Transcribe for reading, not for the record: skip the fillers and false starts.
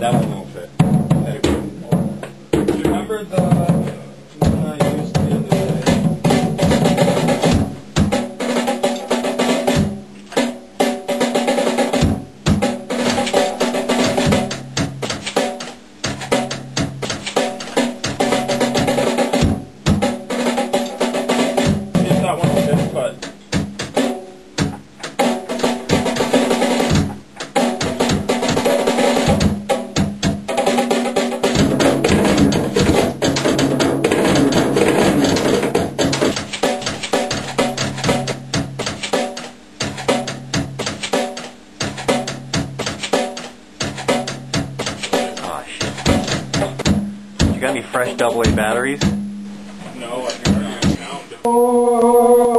that one won't fit. There you go. Do you remember the one I used the other day? If that one will fit, but You got any fresh AA batteries? no, I think I found them.